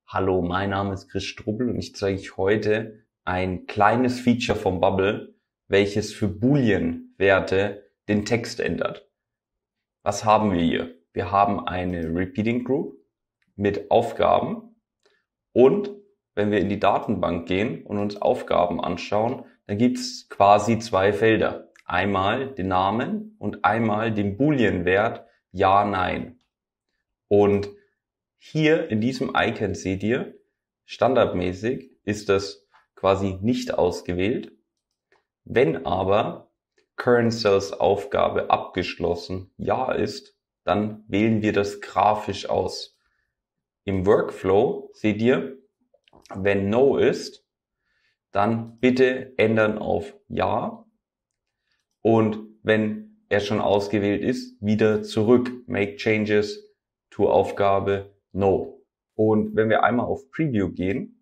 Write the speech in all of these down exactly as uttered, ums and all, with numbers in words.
Hallo, mein Name ist Chris Strubbel und ich zeige euch heute ein kleines Feature vom Bubble, welches für Boolean-Werte den Text ändert. Was haben wir hier? Wir haben eine Repeating Group mit Aufgaben und wenn wir in die Datenbank gehen und uns Aufgaben anschauen, dann gibt es quasi zwei Felder. Einmal den Namen und einmal den Boolean-Wert Ja, Nein. Und hier in diesem Icon seht ihr, standardmäßig ist das quasi nicht ausgewählt. Wenn aber Current Cells Aufgabe abgeschlossen Ja ist, dann wählen wir das grafisch aus. Im Workflow seht ihr, wenn No ist, dann bitte ändern auf Ja. Und wenn er schon ausgewählt ist, wieder zurück. Make changes to Aufgabe No. Und wenn wir einmal auf Preview gehen,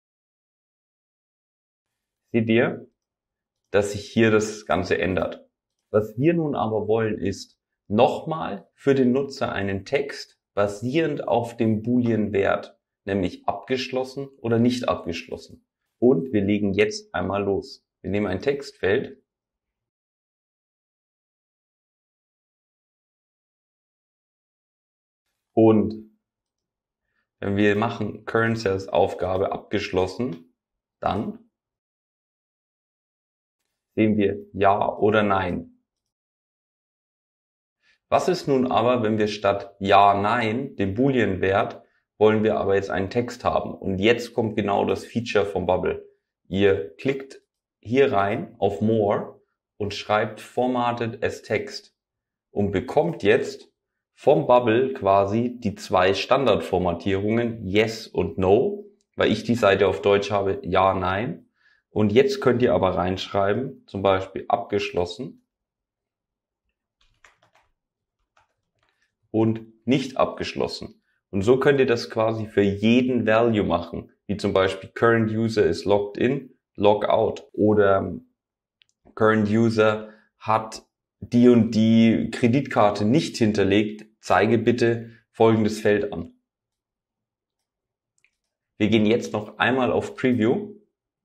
seht ihr, dass sich hier das Ganze ändert. Was wir nun aber wollen, ist nochmal für den Nutzer einen Text basierend auf dem Boolean-Wert, nämlich abgeschlossen oder nicht abgeschlossen. Und wir legen jetzt einmal los. Wir nehmen ein Textfeld und wenn wir machen Current Cells Aufgabe abgeschlossen, dann sehen wir Ja oder Nein. Was ist nun aber, wenn wir statt Ja, Nein, den Boolean-Wert, wollen wir aber jetzt einen Text haben? Und jetzt kommt genau das Feature vom Bubble. Ihr klickt hier rein auf More und schreibt Formatted as Text und bekommt jetzt vom Bubble quasi die zwei Standardformatierungen Yes und No, weil ich die Seite auf Deutsch habe, Ja, Nein. Und jetzt könnt ihr aber reinschreiben, zum Beispiel abgeschlossen und nicht abgeschlossen. Und so könnt ihr das quasi für jeden Value machen, wie zum Beispiel Current User is logged in, log out oder Current User hat die und die Kreditkarte nicht hinterlegt, zeige bitte folgendes Feld an. Wir gehen jetzt noch einmal auf Preview.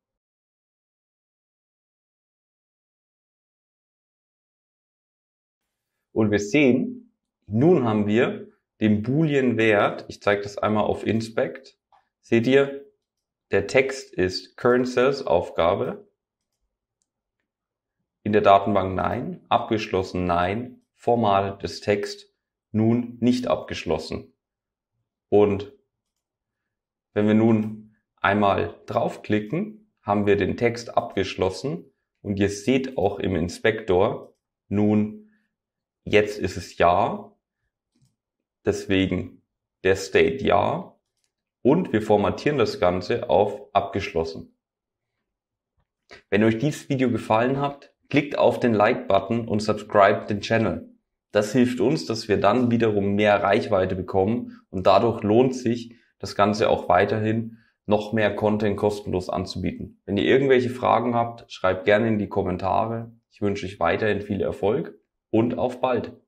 Und wir sehen, nun haben wir den Boolean-Wert, ich zeige das einmal auf Inspect, seht ihr, der Text ist Current Cells Aufgabe, in der Datenbank Nein, abgeschlossen Nein, Format des Text nun nicht abgeschlossen. Und wenn wir nun einmal draufklicken, haben wir den Text abgeschlossen und ihr seht auch im Inspektor, nun jetzt ist es Ja, deswegen der State Ja und wir formatieren das Ganze auf abgeschlossen. Wenn euch dieses Video gefallen hat, klickt auf den Like-Button und subscribe den Channel. Das hilft uns, dass wir dann wiederum mehr Reichweite bekommen und dadurch lohnt sich, das Ganze auch weiterhin noch mehr Content kostenlos anzubieten. Wenn ihr irgendwelche Fragen habt, schreibt gerne in die Kommentare. Ich wünsche euch weiterhin viel Erfolg und auf bald!